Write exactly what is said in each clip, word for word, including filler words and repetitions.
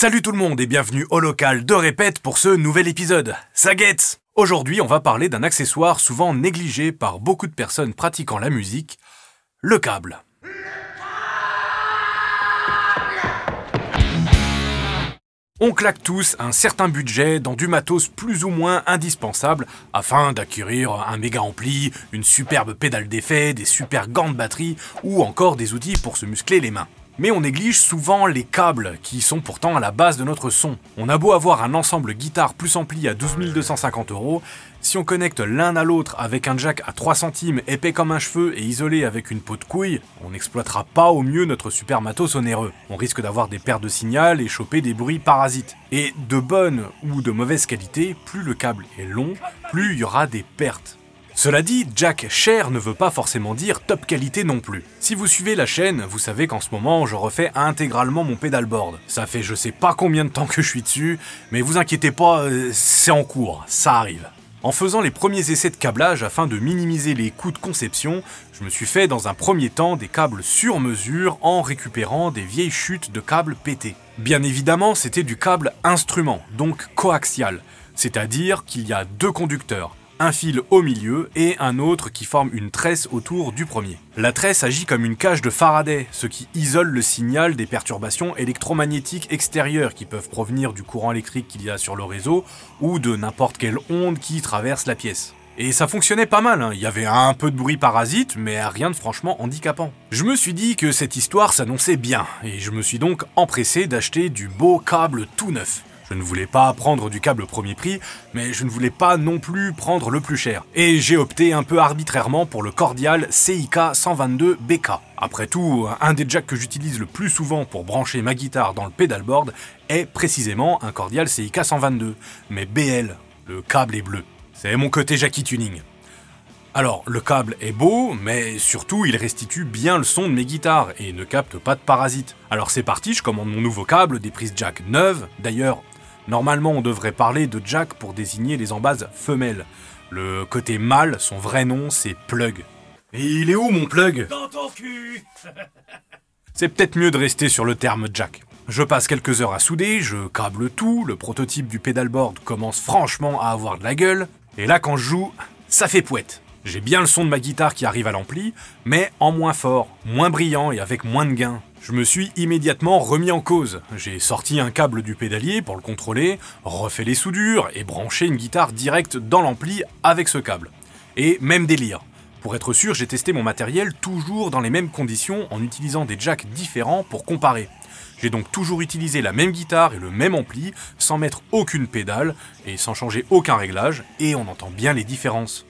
Salut tout le monde et bienvenue au local de Répète pour ce nouvel épisode. Ça guette! Aujourd'hui, on va parler d'un accessoire souvent négligé par beaucoup de personnes pratiquant la musique, le câble. On claque tous un certain budget dans du matos plus ou moins indispensable afin d'acquérir un méga ampli, une superbe pédale d'effet, des super gants de batterie ou encore des outils pour se muscler les mains. Mais on néglige souvent les câbles, qui sont pourtant à la base de notre son. On a beau avoir un ensemble guitare plus ampli à douze mille deux cent cinquante euros, si on connecte l'un à l'autre avec un jack à trois centimes épais comme un cheveu et isolé avec une peau de couille, on n'exploitera pas au mieux notre super matos onéreux. On risque d'avoir des pertes de signal et choper des bruits parasites. Et de bonne ou de mauvaise qualité, plus le câble est long, plus il y aura des pertes. Cela dit, jack cher ne veut pas forcément dire top qualité non plus. Si vous suivez la chaîne, vous savez qu'en ce moment, je refais intégralement mon pedalboard. Ça fait je sais pas combien de temps que je suis dessus, mais vous inquiétez pas, euh, c'est en cours, ça arrive. En faisant les premiers essais de câblage afin de minimiser les coûts de conception, je me suis fait dans un premier temps des câbles sur mesure en récupérant des vieilles chutes de câbles pétés. Bien évidemment, c'était du câble instrument, donc coaxial, c'est-à-dire qu'il y a deux conducteurs. Un fil au milieu et un autre qui forme une tresse autour du premier. La tresse agit comme une cage de Faraday, ce qui isole le signal des perturbations électromagnétiques extérieures qui peuvent provenir du courant électrique qu'il y a sur le réseau ou de n'importe quelle onde qui traverse la pièce. Et ça fonctionnait pas mal, hein. Il y avait un peu de bruit parasite, mais rien de franchement handicapant. Je me suis dit que cette histoire s'annonçait bien, et je me suis donc empressé d'acheter du beau câble tout neuf. Je ne voulais pas prendre du câble premier prix, mais je ne voulais pas non plus prendre le plus cher. Et j'ai opté un peu arbitrairement pour le Cordial C I K cent vingt-deux B K. Après tout, un des jacks que j'utilise le plus souvent pour brancher ma guitare dans le pedalboard est précisément un Cordial C I K cent vingt-deux. Mais B L, le câble est bleu. C'est mon côté Jackie Tuning. Alors, le câble est beau, mais surtout il restitue bien le son de mes guitares et ne capte pas de parasites. Alors c'est parti, je commande mon nouveau câble, des prises jack neuves. D'ailleurs, normalement, on devrait parler de jack pour désigner les embases femelles. Le côté mâle, son vrai nom, c'est plug. Et il est où mon plug? Dans ton cul. C'est peut-être mieux de rester sur le terme jack. Je passe quelques heures à souder, je câble tout, le prototype du pedalboard commence franchement à avoir de la gueule, et là quand je joue, ça fait pouette. J'ai bien le son de ma guitare qui arrive à l'ampli, mais en moins fort, moins brillant et avec moins de gain. Je me suis immédiatement remis en cause. J'ai sorti un câble du pédalier pour le contrôler, refait les soudures et branché une guitare directe dans l'ampli avec ce câble. Et même délire. Pour être sûr, j'ai testé mon matériel toujours dans les mêmes conditions en utilisant des jacks différents pour comparer. J'ai donc toujours utilisé la même guitare et le même ampli, sans mettre aucune pédale et sans changer aucun réglage, et on entend bien les différences.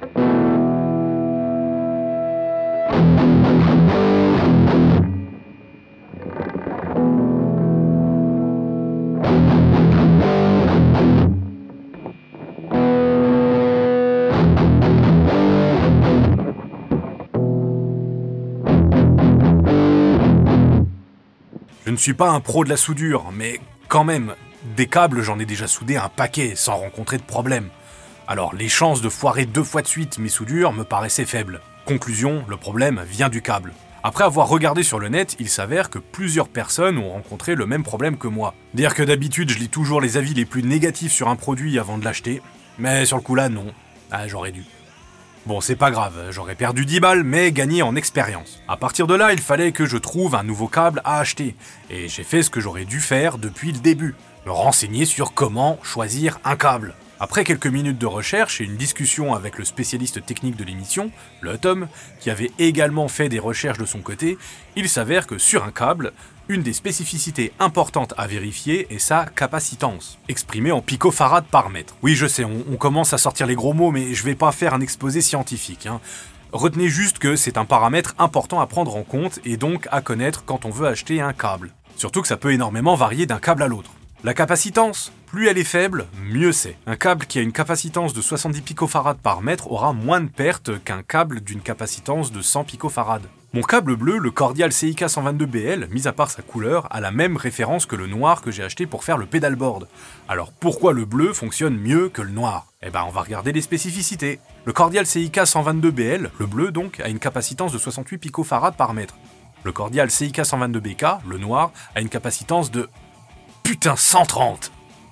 Je ne suis pas un pro de la soudure, mais quand même, des câbles j'en ai déjà soudé un paquet sans rencontrer de problème. Alors les chances de foirer deux fois de suite mes soudures me paraissaient faibles. Conclusion, le problème vient du câble. Après avoir regardé sur le net, il s'avère que plusieurs personnes ont rencontré le même problème que moi. Dire que d'habitude je lis toujours les avis les plus négatifs sur un produit avant de l'acheter, mais sur le coup là non, ah, j'aurais dû. Bon, c'est pas grave, j'aurais perdu dix balles, mais gagné en expérience. À partir de là, il fallait que je trouve un nouveau câble à acheter. Et j'ai fait ce que j'aurais dû faire depuis le début. Me renseigner sur comment choisir un câble. Après quelques minutes de recherche et une discussion avec le spécialiste technique de l'émission, le Tom, qui avait également fait des recherches de son côté, il s'avère que sur un câble, une des spécificités importantes à vérifier est sa capacitance, exprimée en picofarad par mètre. Oui, je sais, on, on commence à sortir les gros mots, mais je vais pas faire un exposé scientifique, hein. Retenez juste que c'est un paramètre important à prendre en compte et donc à connaître quand on veut acheter un câble. Surtout que ça peut énormément varier d'un câble à l'autre. La capacitance, plus elle est faible, mieux c'est. Un câble qui a une capacitance de soixante-dix picofarad par mètre aura moins de pertes qu'un câble d'une capacitance de cent picofarad. Mon câble bleu, le Cordial C I K cent vingt-deux B L, mis à part sa couleur, a la même référence que le noir que j'ai acheté pour faire le pedalboard. Alors pourquoi le bleu fonctionne mieux que le noir? Eh ben on va regarder les spécificités. Le Cordial C I K cent vingt-deux B L, le bleu donc, a une capacitance de soixante-huit picofarad par mètre. Le Cordial C I K cent vingt-deux B K, le noir, a une capacitance de... putain, cent trente!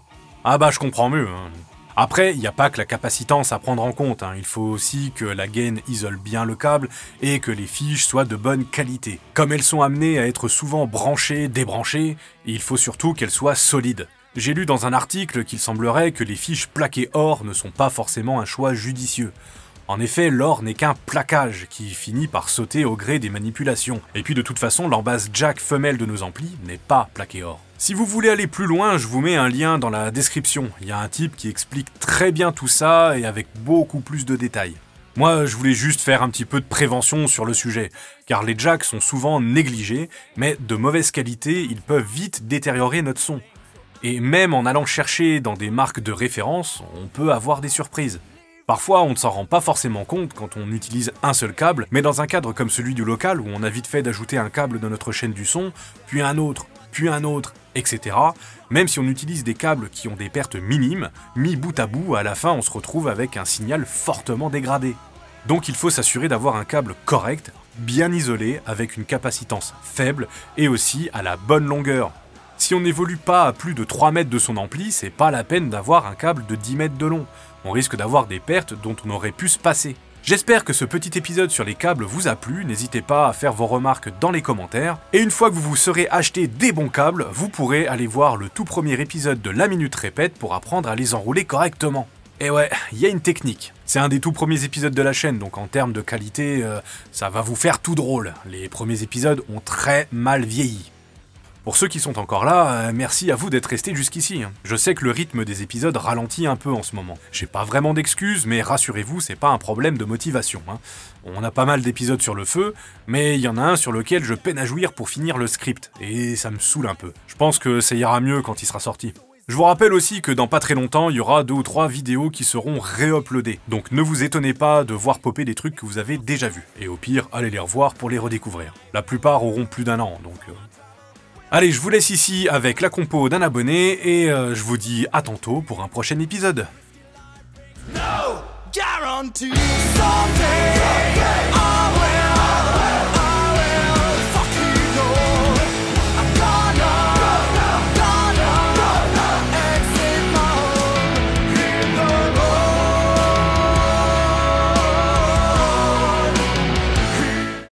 Ah bah je comprends mieux. Hein. Après, il n'y a pas que la capacitance à prendre en compte, hein. Il faut aussi que la gaine isole bien le câble et que les fiches soient de bonne qualité. Comme elles sont amenées à être souvent branchées, débranchées, il faut surtout qu'elles soient solides. J'ai lu dans un article qu'il semblerait que les fiches plaquées or ne sont pas forcément un choix judicieux. En effet, l'or n'est qu'un plaquage qui finit par sauter au gré des manipulations. Et puis de toute façon, l'embase jack femelle de nos amplis n'est pas plaquée or. Si vous voulez aller plus loin, je vous mets un lien dans la description. Il y a un type qui explique très bien tout ça et avec beaucoup plus de détails. Moi, je voulais juste faire un petit peu de prévention sur le sujet, car les jacks sont souvent négligés, mais de mauvaise qualité, ils peuvent vite détériorer notre son. Et même en allant chercher dans des marques de référence, on peut avoir des surprises. Parfois, on ne s'en rend pas forcément compte quand on utilise un seul câble, mais dans un cadre comme celui du local, où on a vite fait d'ajouter un câble dans notre chaîne du son, puis un autre, puis un autre, et cetera, même si on utilise des câbles qui ont des pertes minimes, mis bout à bout, à la fin on se retrouve avec un signal fortement dégradé. Donc il faut s'assurer d'avoir un câble correct, bien isolé, avec une capacitance faible, et aussi à la bonne longueur. Si on n'évolue pas à plus de trois mètres de son ampli, c'est pas la peine d'avoir un câble de dix mètres de long. On risque d'avoir des pertes dont on aurait pu se passer. J'espère que ce petit épisode sur les câbles vous a plu, n'hésitez pas à faire vos remarques dans les commentaires. Et une fois que vous vous serez acheté des bons câbles, vous pourrez aller voir le tout premier épisode de La Minute Répète pour apprendre à les enrouler correctement. Et ouais, il y a une technique. C'est un des tout premiers épisodes de la chaîne, donc en termes de qualité, euh, ça va vous faire tout drôle. Les premiers épisodes ont très mal vieilli. Pour ceux qui sont encore là, euh, merci à vous d'être restés jusqu'ici. Je sais que le rythme des épisodes ralentit un peu en ce moment. J'ai pas vraiment d'excuses, mais rassurez-vous, c'est pas un problème de motivation. Hein. On a pas mal d'épisodes sur le feu, mais il y en a un sur lequel je peine à jouir pour finir le script, et ça me saoule un peu. Je pense que ça ira mieux quand il sera sorti. Je vous rappelle aussi que dans pas très longtemps, il y aura deux ou trois vidéos qui seront réuploadées. Donc ne vous étonnez pas de voir popper des trucs que vous avez déjà vus. Et au pire, allez les revoir pour les redécouvrir. La plupart auront plus d'un an, donc... Euh... Allez, je vous laisse ici avec la compo d'un abonné et euh, je vous dis à tantôt pour un prochain épisode. No guarantee someday.